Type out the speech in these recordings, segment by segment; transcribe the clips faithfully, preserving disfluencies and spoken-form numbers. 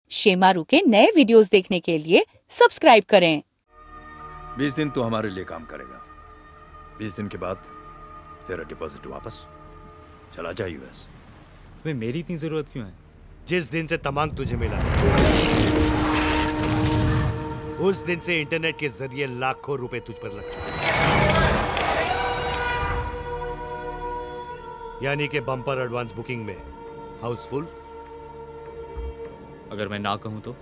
शेमारू के नए वीडियोस देखने के लिए सब्सक्राइब करें। बीस दिन तू हमारे लिए काम करेगा। बीस दिन के बाद तेरा डिपॉजिट वापस। चला जा यूएस। तुम्हें मेरी इतनी जरूरत क्यों है? जिस दिन से तमांग तुझे मिला उस दिन से इंटरनेट के जरिए लाखों रुपए तुझ पर लग चुके, यानी कि बम्पर एडवांस बुकिंग में हाउसफुल। अगर मैं ना कहूं तो?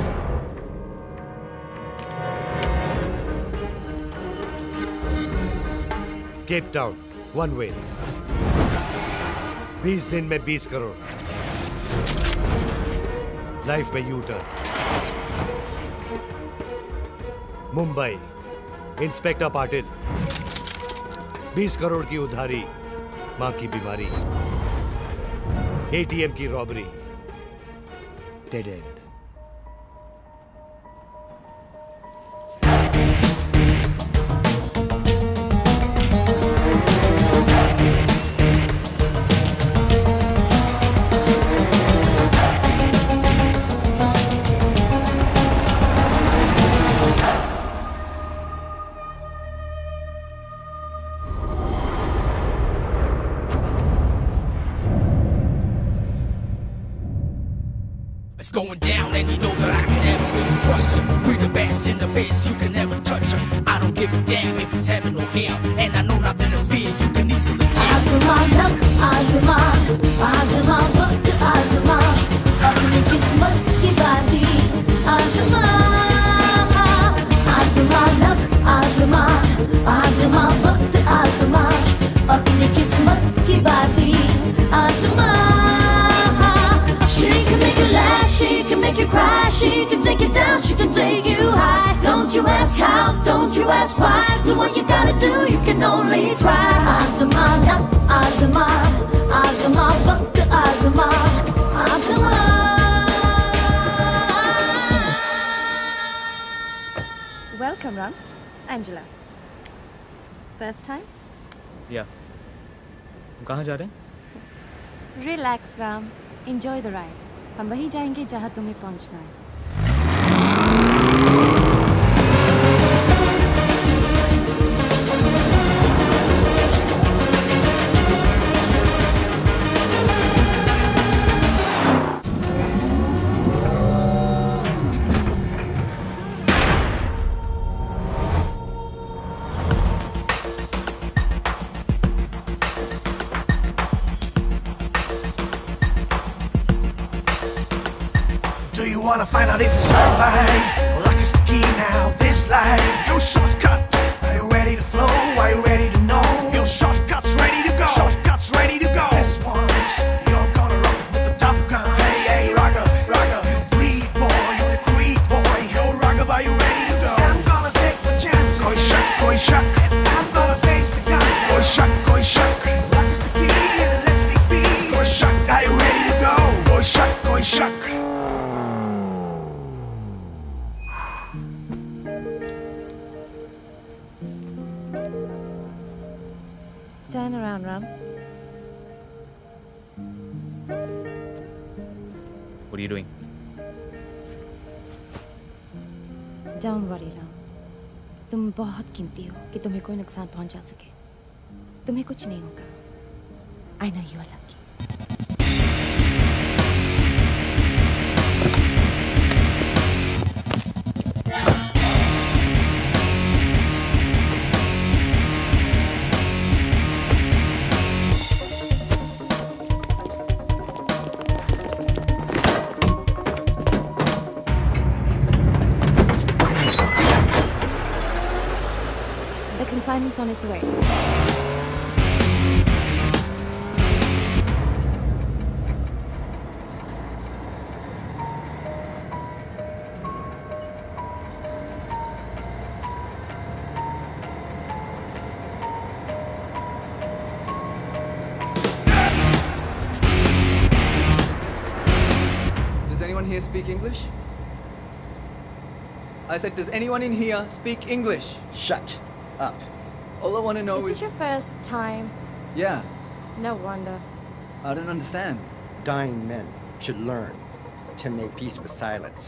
केप टाउन वन वे, बीस दिन में बीस करोड़। लाइफ में U turn. Mumbai inspector Patil, बीस करोड़ की उधारी, मां की बीमारी, एटीएम की robbery, dead end. It's going down and you know that I can never really trust you. We're the best in the biz, you can never touch her. I don't give a damn if it's heaven or hell, and I know nothing to fear, you can easily tell. आज़मा luck आज़मा आज़मा वक्त आज़मा अपनी किस्मत की बाजी आज़मा आज़मा लक आज़मा आज़मा वक्त आज़मा अपनी किस्मत की बाजी आज़मा। She can make you laugh, she can make you cry, she can take you down, she can take you high. Don't you ask how, don't you ask why, do what you gotta do, you can only try. Azama, lak, azama, azama, waqt azama, azama. Welcome, Ram. Angela. First time? या हम कहाँ जा रहे हैं? Relax, Ram. Enjoy the ride. हम वहीं जाएंगे जहाँ तुम्हें पहुँचना है। Do you wanna find out if you survive? Luck is the key now, this life. Your shortcut, are you ready to flow? Are you ready to know? Your shortcut's ready to go. Shortcut's ready to go. This one's, you're gonna rock with the tough guy. Hey, hey, rocker, rocker, you bleed boy, you the creed boy. Yo, rocker, are you ready to go? I'm gonna take the chance. Koi shak, koi shak. I'm gonna face the guns. Koi shak, koi shak. Luck is the key, and let's be free. Koi shak, are you ready to go? Koi shak, koi shak. Turn around, Ram. What are you doing? Don't worry, Ram. तुम बहुत कीमती हो कि तुम्हें कोई नुकसान पहुंचा सके। तुम्हें कुछ नहीं होगा। I know you are lucky. The consignment's on its way. Does anyone here speak English? I said, does anyone in here speak English? Shut up. All I want to know Is is... this your first time? Yeah, No wonder. I don't understand. Dying men should learn. to make peace with silence.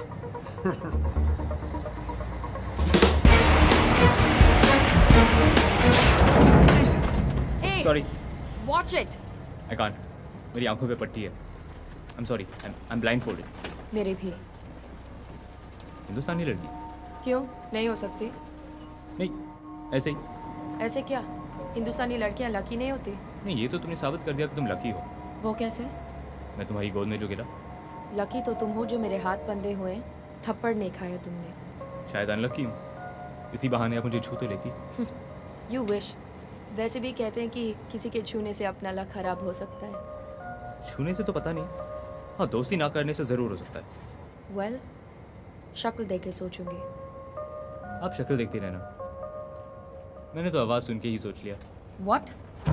Jesus! Hey, Sorry, watch it. I can't. मेरी आंखों पे पट्टी है. I'm sorry. I'm I'm blindfolded. मेरे भी. हिंदुस्तानी लड़की? क्यों नहीं हो सकती? नहीं, ऐसे ही. ऐसे क्या? हिंदुस्तानी लड़कियां लकी नहीं होती? नहीं, ये तो तुमने साबित कर दिया कि तुम लकी हो. वो कैसे? मैं तुम्हारी गोद में जो गिरा. लकी तो तुम हो जो मेरे हाथ बंधे हुए थप्पड़ नहीं खाया तुमने. शायद अनलकी हूँ. इसी बहाने आप मुझे छू तो लेती. You wish. वैसे भी कहते हैं कि किसी के छूने से अपना लक खराब हो सकता है. छूने से तो पता नहीं. हाँ, दोस्ती ना करने से जरूर हो सकता है. वेल well, शक्ल देख के सोचूंगी. आप शक्ल देखती रहना. मैंने तो आवाज सुन के ही सोच लिया. व्हाट?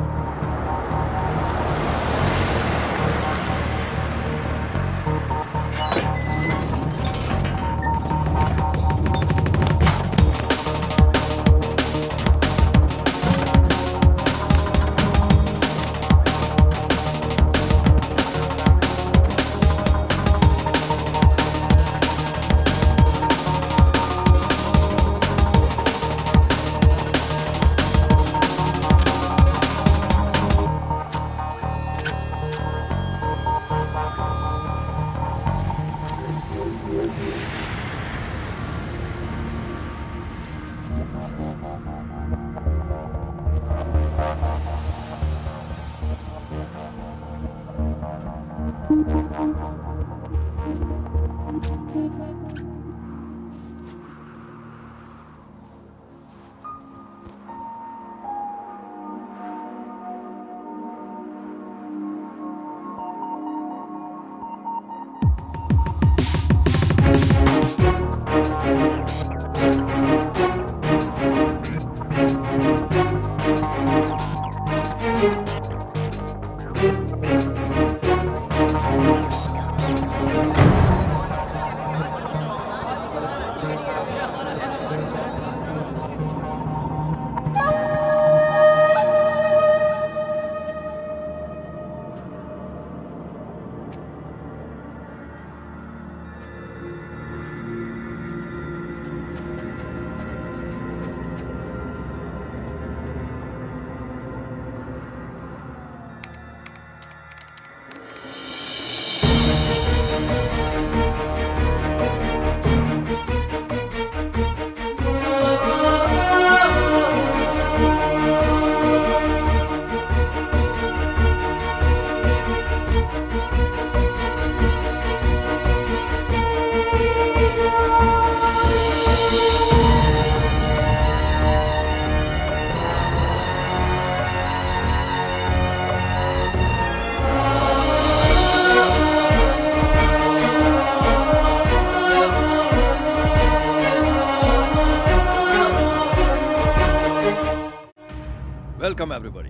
Welcome everybody.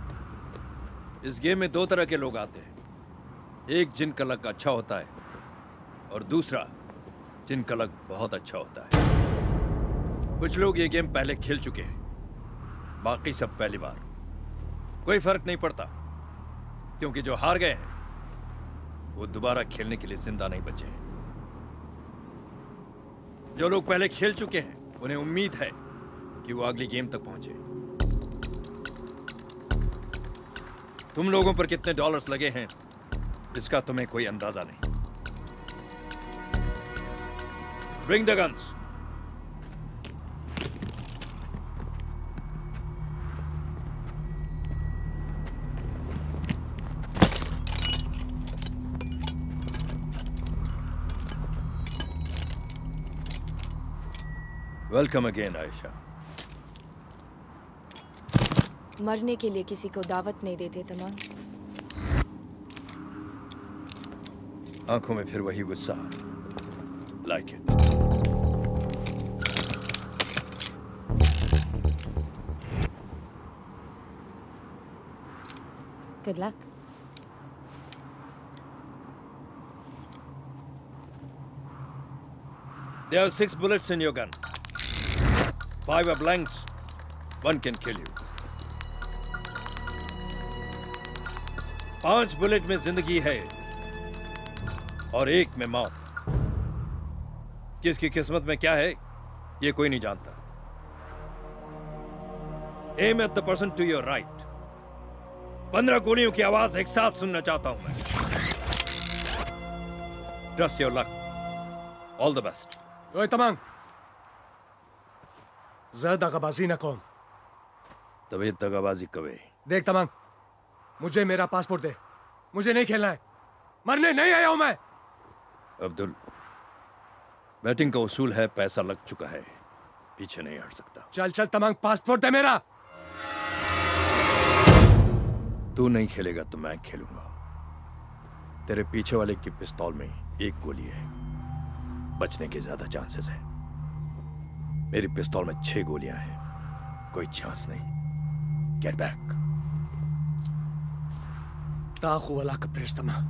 इस गेम में दो तरह के लोग आते हैं. एक जिनका लक अच्छा होता है और दूसरा जिनका लक बहुत अच्छा होता है. कुछ लोग ये गेम पहले खेल चुके हैं, बाकी सब पहली बार. कोई फर्क नहीं पड़ता, क्योंकि जो हार गए हैं वो दोबारा खेलने के लिए जिंदा नहीं बचे हैं. जो लोग पहले खेल चुके हैं उन्हें उम्मीद है कि वो अगली गेम तक पहुंचे. तुम लोगों पर कितने डॉलर्स लगे हैं इसका तुम्हें कोई अंदाजा नहीं. Bring the guns. Welcome again Ayesha. मरने के लिए किसी को दावत नहीं देते तमाम. आंखों में फिर वही गुस्सा. Like it. Good luck. There are six bullets in your gun. Five are blanks. One can kill you. पांच बुलेट में जिंदगी है, और एक में मौत। किसकी किस्मत में क्या है ये कोई नहीं जानता। Aim at the person to your right. पंद्रह गोलियों की आवाज एक साथ सुनना चाहता हूं मैं। Trust your luck. All the best. ओए तमांग, ज्यादा दगाबाजी ना कौन। तबीयत दगाबाजी कबे। देख तमांग, मुझे मेरा पासपोर्ट दे। मुझे नहीं खेलना है, मरने नहीं आया हूं मैं। अब्दुल, बैटिंग का उसूल है, पैसा लग चुका है, पीछे नहीं हट सकता। चल चल तमांग, पासपोर्ट दे मेरा। तू नहीं खेलेगा तो मैं खेलूंगा। तेरे पीछे वाले की पिस्तौल में एक गोली है, बचने के ज्यादा चांसेस हैं। मेरी पिस्तौल में छह गोलियां हैं, कोई चांस नहीं। Get back. ताकू वाला कप्रेश तमा।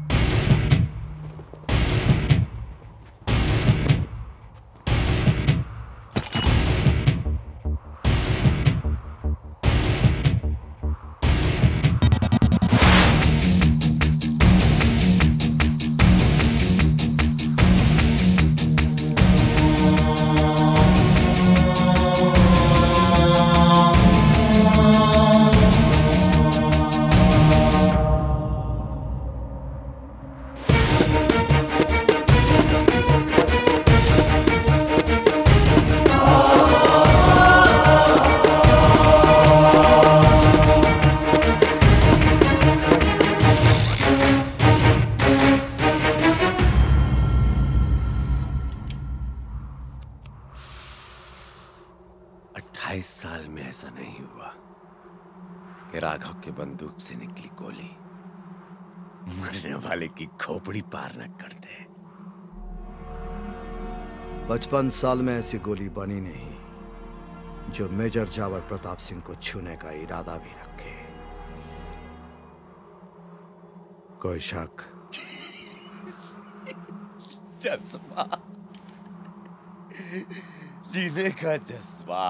अट्ठाईस साल में ऐसा नहीं हुआ कि राघव के बंदूक से निकली गोली मरने वाले की खोपड़ी पार न कर दे। पचपन साल में ऐसी गोली बनी नहीं जो मेजर जावर प्रताप सिंह को छूने का इरादा भी रखे। कोई शक? जज्बा, जीने का जज्बा।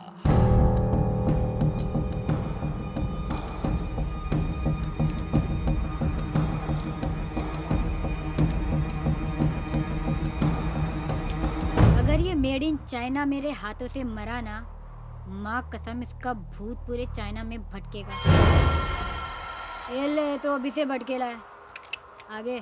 अगर ये मेड इन चाइना मेरे हाथों से मरा ना, माँ कसम इसका भूत पूरे चाइना में भटकेगा। ये ले तो अभी से भटकेला है। आगे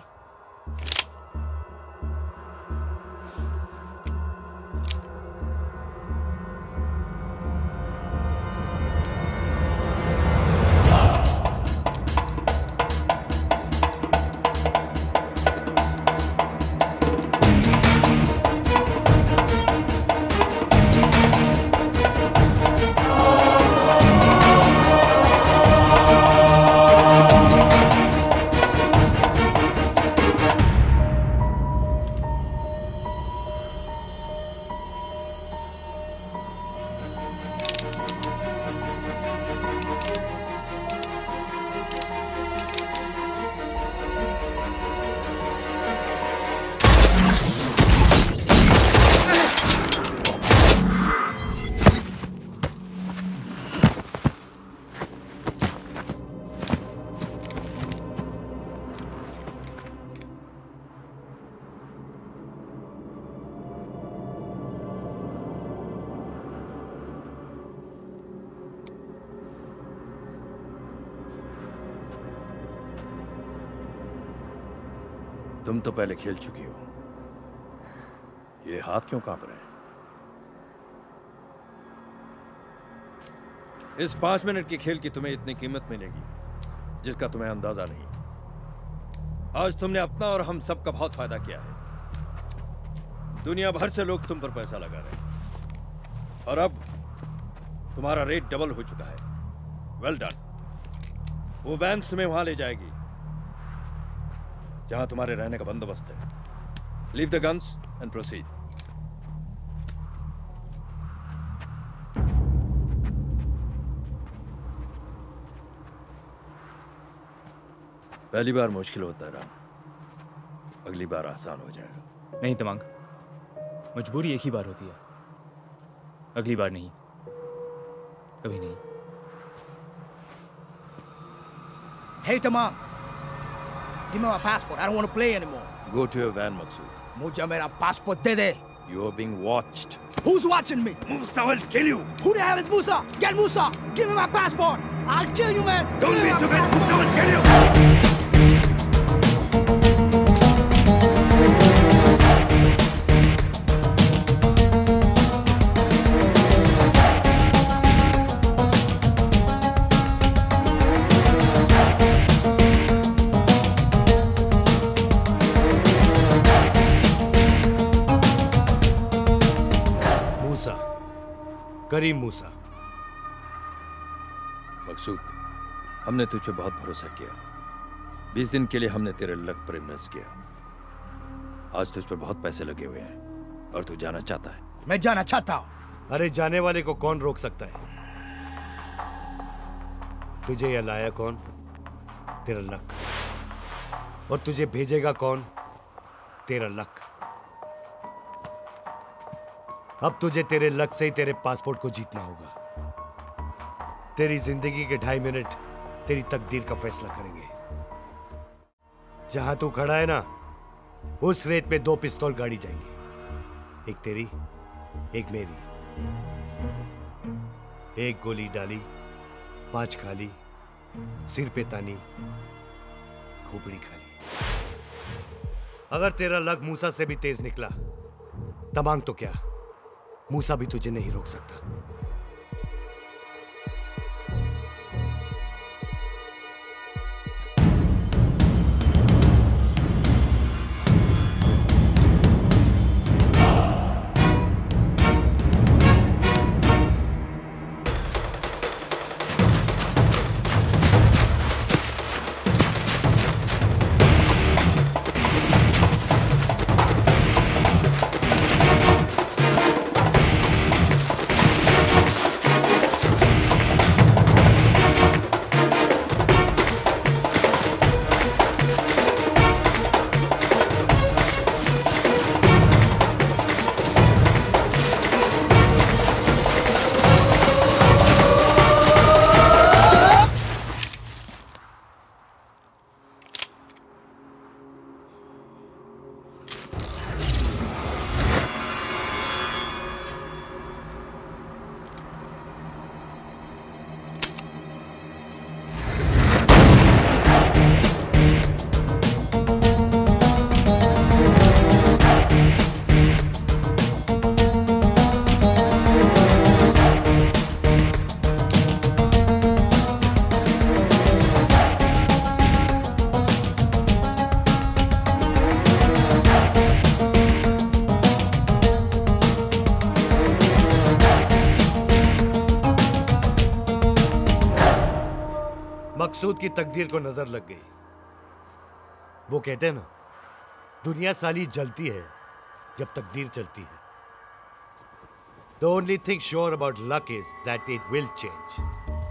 तुम तो पहले खेल चुकी हो, ये हाथ क्यों कांप रहे हैं? इस पांच मिनट की खेल की तुम्हें इतनी कीमत मिलेगी जिसका तुम्हें अंदाजा नहीं। आज तुमने अपना और हम सब का बहुत फायदा किया है। दुनिया भर से लोग तुम पर पैसा लगा रहे हैं और अब तुम्हारा रेट डबल हो चुका है। Well done. वो वैन तुम्हें वहां ले जाएगी जहां तुम्हारे रहने का बंदोबस्त है। Leave the guns and proceed. पहली बार मुश्किल होता है राम, अगली बार आसान हो जाएगा। नहीं तमांग, मजबूरी एक ही बार होती है, अगली बार नहीं, कभी नहीं। Hey Tamam, Give me my passport. I don't want to play anymore. Go to your van, Maqsood. मुझे मेरा passport they they. You are being watched. Who's watching me? Musa will kill you. Who the hell is Musa? Get Musa. Give me my passport. I'll kill you, man. Don't Give be me my stupid. passport. Musa will kill you. करीम मूसा। मकसूद, हमने तुझ पे बहुत भरोसा किया। बीस दिन के लिए हमने तेरे लक पर इन्वेस्ट किया। आज तुझ पे बहुत पैसे लगे हुए हैं और तू जाना चाहता है। मैं जाना चाहता हूँ। अरे जाने वाले को कौन रोक सकता है? तुझे यह लाया कौन? तेरा लक। और तुझे भेजेगा कौन? तेरा लक। अब तुझे तेरे लक से ही तेरे पासपोर्ट को जीतना होगा। तेरी जिंदगी के ढाई मिनट तेरी तकदीर का फैसला करेंगे। जहां तू खड़ा है ना, उस रेत पे दो पिस्तौल गाड़ी जाएंगे। एक तेरी, एक मेरी। एक गोली डाली, पांच खाली, सिर पे तानी, खोपड़ी खाली। अगर तेरा लक मूसा से भी तेज निकला, तमांग तो क्या, मूसा भी तुझे नहीं रोक सकता। मकसूद की तकदीर को नजर लग गई। वो कहते हैं ना, दुनिया साली जलती है जब तकदीर चलती है। The only thing sure about luck is that it will change.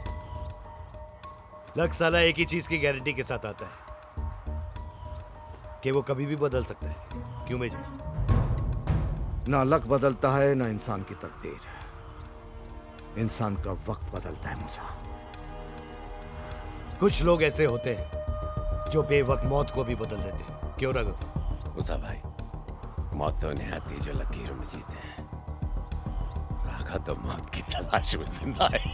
Luck साला एक ही चीज की गारंटी के साथ आता है कि वो कभी भी बदल सकता है। क्यों मेजर? ना लक बदलता है ना इंसान की तकदीर। इंसान का वक्त बदलता है मूसा। कुछ लोग ऐसे होते हैं जो बेवक्त मौत को भी बदल देते हैं। क्यों राघव? मूसा भाई, मौत तो उन्हें आती जो लकीरों में जीते हैं। राघव तो मौत की तलाश में जिंदा है।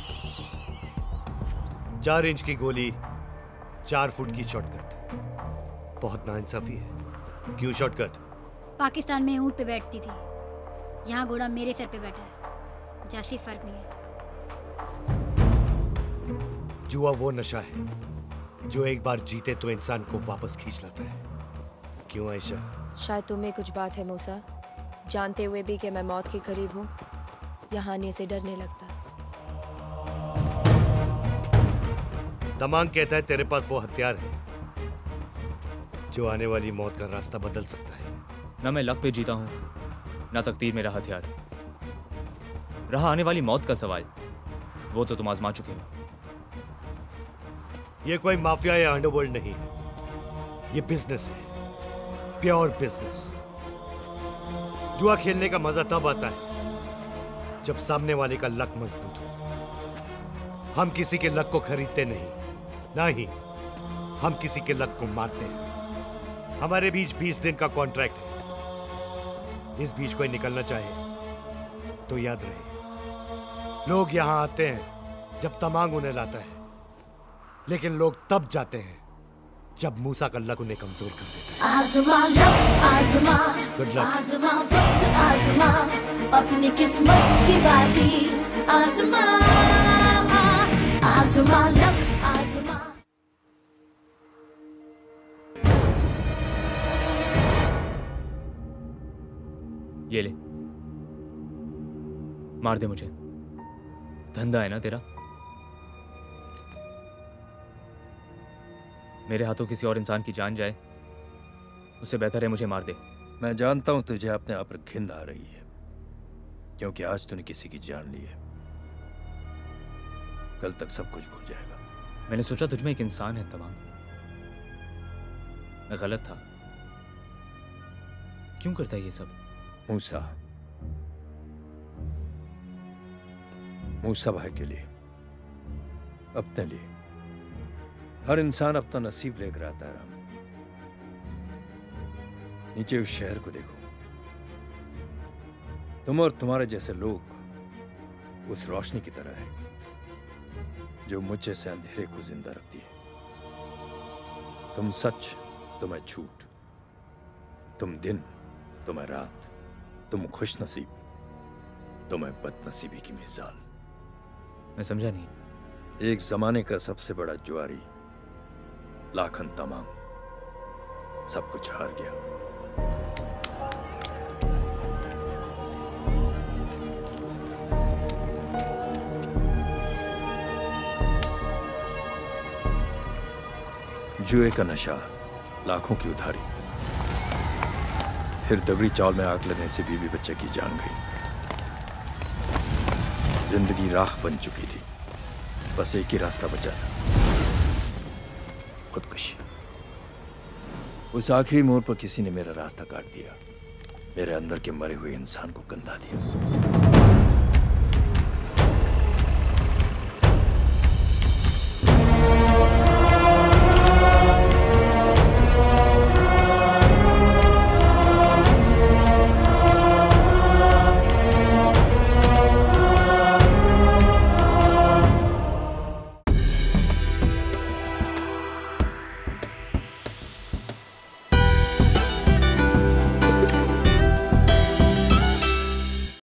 चार इंच की गोली, चार फुट की शॉर्टकट। बहुत नाइंसाफी है। क्यों शॉर्टकट? पाकिस्तान में ऊंट पे बैठती थी, यहाँ घोड़ा मेरे सर पे बैठा है। जैसी फर्क नहीं है। जुआ वो नशा है जो एक बार जीते तो इंसान को वापस खींच लाता है। क्यों आयशा? शायद तुम्हें कुछ बात है मूसा, जानते हुए भी कि मैं मौत के करीब हूँ, यहाँ आने से डरने लगता। तमांग कहता है तेरे पास वो हथियार है जो आने वाली मौत का रास्ता बदल सकता है। ना मैं लक पे जीता हूँ, ना तकदीर मेरा हथियार। रहा आने वाली मौत का सवाल, वो तो तुम आजमा चुके हो। ये कोई माफिया या अंडरवर्ल्ड नहीं है, ये बिजनेस है, प्योर बिजनेस। जुआ खेलने का मजा तब आता है जब सामने वाले का लक मजबूत हो। हम किसी के लक को खरीदते नहीं, ना ही हम किसी के लक को मारते हैं। हमारे बीच बीस दिन का कॉन्ट्रैक्ट है। इस बीच कोई निकलना चाहे तो याद रहे, लोग यहां आते हैं जब तमांग उन्हें लाता है, लेकिन लोग तब जाते हैं जब मूसा का लक उन्हें कमजोर कर देता है। आज़मा लक आज़मा, Good luck. आज़मा वक्त आज़मा, अपनी किस्मत की बाजी आज़मा, आज़मा लक आज़मा। ये ले, मार दे मुझे। धंधा है ना तेरा। मेरे हाथों किसी और इंसान की जान जाए, उससे बेहतर है मुझे मार दे। मैं जानता हूं तुझे अपने आप पर घिन आ रही है, क्योंकि आज तूने किसी की जान ली है। कल तक सब कुछ भूल जाएगा। मैंने सोचा तुझमें एक इंसान है तमाम। मैं गलत था। क्यों करता है ये सब? मूसा, मूसा भाई के लिए, अपने लिए, हर इंसान अपना नसीब लेकर आता है। राम, नीचे उस शहर को देखो। तुम और तुम्हारे जैसे लोग उस रोशनी की तरह है जो मुझे से अंधेरे को जिंदा रखती है। तुम सच, तुम्हें झूठ, तुम दिन, तुम्हें रात, तुम खुश नसीब, तुम्हें बदनसीबी की मिसाल। मैं समझा नहीं। एक जमाने का सबसे बड़ा जुआरी लाखन तमाम सब कुछ हार गया। जुए का नशा, लाखों की उधारी, फिर दबड़ी चावल में आग लगने से बीवी बच्चे की जान गई। जिंदगी राख बन चुकी थी, बस एक ही रास्ता बचा था, खुदकुशी। उस आखिरी मोड़ पर किसी ने मेरा रास्ता काट दिया, मेरे अंदर के मरे हुए इंसान को गंदा दिया।